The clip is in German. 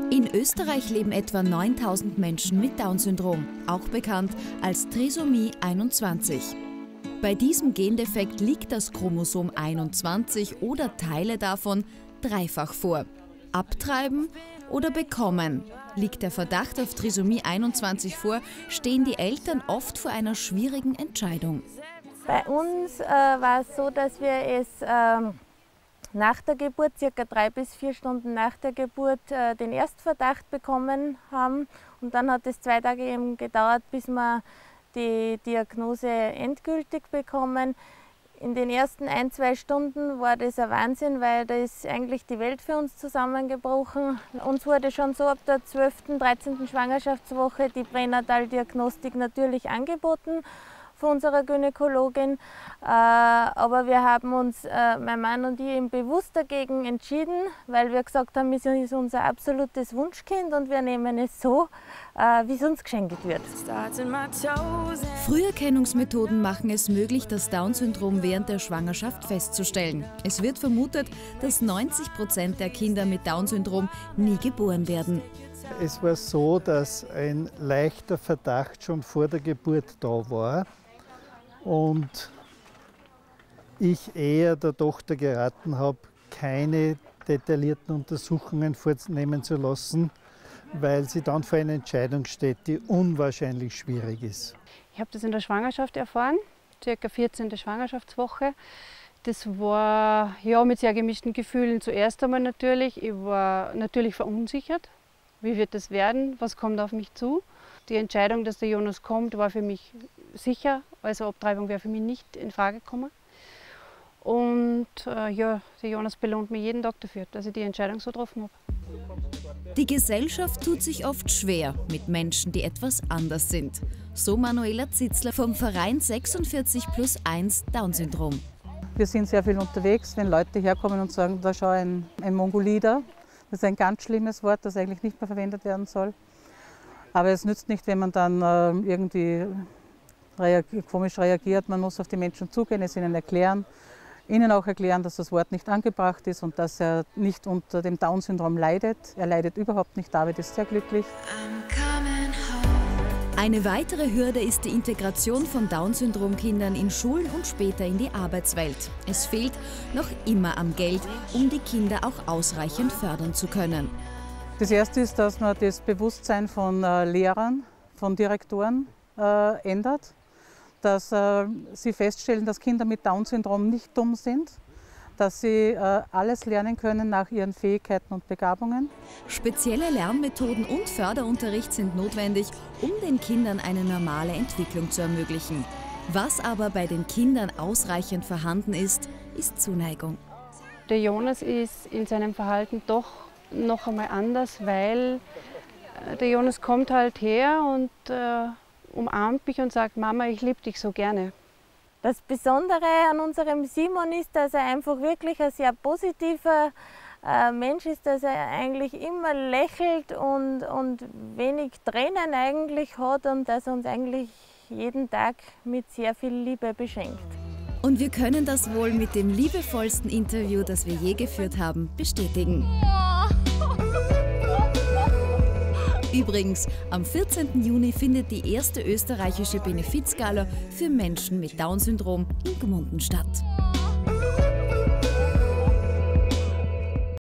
In Österreich leben etwa 9000 Menschen mit Down-Syndrom, auch bekannt als Trisomie 21. Bei diesem Gendefekt liegt das Chromosom 21 oder Teile davon dreifach vor. Abtreiben oder bekommen? Liegt der Verdacht auf Trisomie 21 vor, stehen die Eltern oft vor einer schwierigen Entscheidung. Bei uns war es so, dass wir es nach der Geburt, ca. 3 bis 4 Stunden nach der Geburt, den Erstverdacht bekommen haben. Und dann hat es 2 Tage eben gedauert, bis wir die Diagnose endgültig bekommen. In den ersten 1-2 Stunden war das ein Wahnsinn, weil da ist eigentlich die Welt für uns zusammengebrochen. Uns wurde schon so ab der 12., 13. Schwangerschaftswoche die Pränataldiagnostik natürlich angeboten von unserer Gynäkologin. Aber wir haben uns, mein Mann und ich, eben bewusst dagegen entschieden, weil wir gesagt haben, es ist unser absolutes Wunschkind und wir nehmen es so, wie es uns geschenkt wird. Früherkennungsmethoden machen es möglich, das Down-Syndrom während der Schwangerschaft festzustellen. Es wird vermutet, dass 90% der Kinder mit Down-Syndrom nie geboren werden. Es war so, dass ein leichter Verdacht schon vor der Geburt da war und ich eher der Tochter geraten habe, keine detaillierten Untersuchungen vornehmen zu lassen, weil sie dann vor einer Entscheidung steht, die unwahrscheinlich schwierig ist. Ich habe das in der Schwangerschaft erfahren, ca. 14. Schwangerschaftswoche. Das war ja mit sehr gemischten Gefühlen. Zuerst einmal natürlich, ich war natürlich verunsichert. Wie wird das werden? Was kommt auf mich zu? Die Entscheidung, dass der Jonas kommt, war für mich sicher. Also Abtreibung wäre für mich nicht in Frage gekommen. Und ja, der Jonas belohnt mich jeden Tag dafür, dass ich die Entscheidung so getroffen habe. Die Gesellschaft tut sich oft schwer mit Menschen, die etwas anders sind. So Manuela Zitzler vom Verein 46+1 Down-Syndrom. Wir sind sehr viel unterwegs, wenn Leute herkommen und sagen, da schau ein Mongolider. Das ist ein ganz schlimmes Wort, das eigentlich nicht mehr verwendet werden soll. Aber es nützt nicht, wenn man dann irgendwie komisch reagiert. Man muss auf die Menschen zugehen, es ihnen erklären. Ihnen auch erklären, dass das Wort nicht angebracht ist und dass er nicht unter dem Down-Syndrom leidet. Er leidet überhaupt nicht, David ist sehr glücklich. Eine weitere Hürde ist die Integration von Down-Syndrom-Kindern in Schulen und später in die Arbeitswelt. Es fehlt noch immer am Geld, um die Kinder auch ausreichend fördern zu können. Das Erste ist, dass man das Bewusstsein von Lehrern, von Direktoren ändert. Dass sie feststellen, dass Kinder mit Down-Syndrom nicht dumm sind, dass sie alles lernen können nach ihren Fähigkeiten und Begabungen. Spezielle Lernmethoden und Förderunterricht sind notwendig, um den Kindern eine normale Entwicklung zu ermöglichen. Was aber bei den Kindern ausreichend vorhanden ist, ist Zuneigung. Der Jonas ist in seinem Verhalten doch noch einmal anders, weil der Jonas kommt halt her und umarmt mich und sagt, Mama, ich liebe dich so gerne. Das Besondere an unserem Simon ist, dass er einfach wirklich ein sehr positiver Mensch ist, dass er eigentlich immer lächelt und wenig Tränen eigentlich hat und dass er uns eigentlich jeden Tag mit sehr viel Liebe beschenkt. Und wir können das wohl mit dem liebevollsten Interview, das wir je geführt haben, bestätigen. Übrigens, am 14. Juni findet die erste österreichische Benefizgala für Menschen mit Down-Syndrom in Gmunden statt.